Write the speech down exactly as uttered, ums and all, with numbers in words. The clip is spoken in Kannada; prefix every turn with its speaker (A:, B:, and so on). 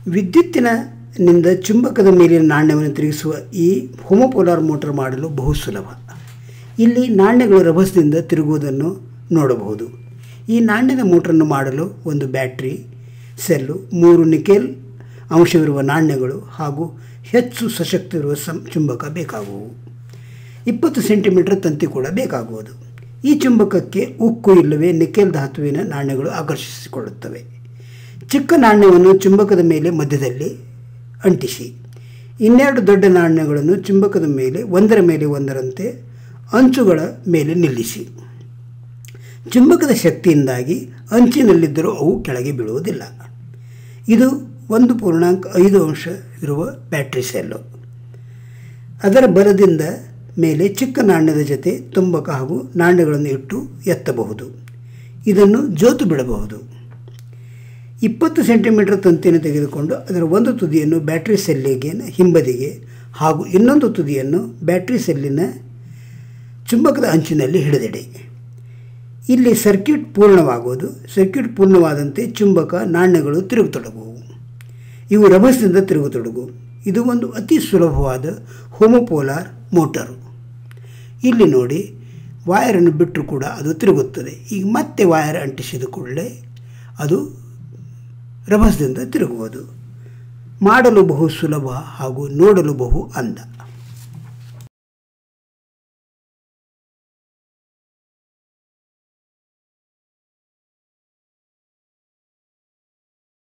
A: ವಿದ್ಯುತ್ತಿನಿಂದ ಚುಂಬಕದ ಮೇಲಿನ ನಾಣ್ಯವನ್ನು ತಿರುಗಿಸುವ ಈ ಹೋಮೋಪೋಲಾರ್ ಮೋಟಾರ್ ಮಾಡಲು ಬಹು ಸುಲಭ. ಇಲ್ಲಿ ನಾಣ್ಯಗಳು ರಭಸದಿಂದ ತಿರುಗುವುದನ್ನು ನೋಡಬಹುದು. ಈ ನಾಣ್ಯದ ಮೋಟರನ್ನು ಮಾಡಲು ಒಂದು ಬ್ಯಾಟ್ರಿ ಸೆಲ್ಲು, ಮೂರು ನಿಕೆಲ್ ಅಂಶವಿರುವ ನಾಣ್ಯಗಳು ಹಾಗೂ ಹೆಚ್ಚು ಸಶಕ್ತಿ ಇರುವ ಸಂ ಚುಂಬಕ ಬೇಕಾಗುವು. ಇಪ್ಪತ್ತು ಸೆಂಟಿಮೀಟರ್ ತಂತಿ ಕೂಡ ಬೇಕಾಗುವುದು. ಈ ಚುಂಬಕಕ್ಕೆ ಉಕ್ಕು ಇಲ್ಲವೇ ನಿಕೆಲ್ ಧಾತುವಿನ ನಾಣ್ಯಗಳು ಆಕರ್ಷಿಸಿಕೊಳ್ಳುತ್ತವೆ. ಚಿಕ್ಕ ನಾಣ್ಯವನ್ನು ಚುಂಬಕದ ಮೇಲೆ ಮಧ್ಯದಲ್ಲಿ ಅಂಟಿಸಿ, ಇನ್ನೆರಡು ದೊಡ್ಡ ನಾಣ್ಯಗಳನ್ನು ಚುಂಬಕದ ಮೇಲೆ ಒಂದರ ಮೇಲೆ ಒಂದರಂತೆ ಅಂಚುಗಳ ಮೇಲೆ ನಿಲ್ಲಿಸಿ. ಚುಂಬಕದ ಶಕ್ತಿಯಿಂದಾಗಿ ಅಂಚಿನಲ್ಲಿದ್ದರೂ ಅವು ಕೆಳಗೆ ಬೀಳುವುದಿಲ್ಲ. ಇದು ಒಂದು ಪೂರ್ಣಾಂಕ ಐದು ಅಂಶ ಇರುವ ಬ್ಯಾಟ್ರಿ ಸೆಲ್ಲು. ಅದರ ಬಲದಿಂದ ಮೇಲೆ ಚಿಕ್ಕ ನಾಣ್ಯದ ಜೊತೆ ಚುಂಬಕ ಹಾಗೂ ನಾಣ್ಯಗಳನ್ನು ಇಟ್ಟು ಎತ್ತಬಹುದು. ಇದನ್ನು ಜೋತು ಬಿಡಬಹುದು. ಇಪ್ಪತ್ತು ಸೆಂಟಿಮೀಟರ್ ತಂತಿಯನ್ನು ತೆಗೆದುಕೊಂಡು ಅದರ ಒಂದು ತುದಿಯನ್ನು ಬ್ಯಾಟ್ರಿ ಸೆಲ್ಲಿಗೆ ಹಿಂಬದಿಗೆ ಹಾಗೂ ಇನ್ನೊಂದು ತುದಿಯನ್ನು ಬ್ಯಾಟ್ರಿ ಸೆಲ್ಲಿನ ಚುಂಬಕದ ಅಂಚಿನಲ್ಲಿ ಹಿಡಿದಿಡಿ. ಇಲ್ಲಿ ಸರ್ಕ್ಯೂಟ್ ಪೂರ್ಣವಾಗುವುದು. ಸರ್ಕ್ಯೂಟ್ ಪೂರ್ಣವಾದಂತೆ ಚುಂಬಕ ನಾಣ್ಯಗಳು ತಿರುಗತೊಡಗುವು. ಇವು ರಭಸದಿಂದ ತಿರುಗತೊಡಗು. ಇದು ಒಂದು ಅತಿ ಸುಲಭವಾದ ಹೋಮೋಪೋಲಾರ್ ಮೋಟರು. ಇಲ್ಲಿ ನೋಡಿ, ವಾಯರನ್ನು ಬಿಟ್ಟರೂ ಕೂಡ ಅದು ತಿರುಗುತ್ತದೆ. ಈಗ ಮತ್ತೆ ವಾಯರ್ ಅಂಟಿಸಿದ ಕೂಡಲೇ ಅದು ರಭಸದಿಂದ ತಿರುಗುವುದು. ಮಾಡಲು ಬಹು ಸುಲಭ ಹಾಗೂ ನೋಡಲು ಬಹು ಅಂದ.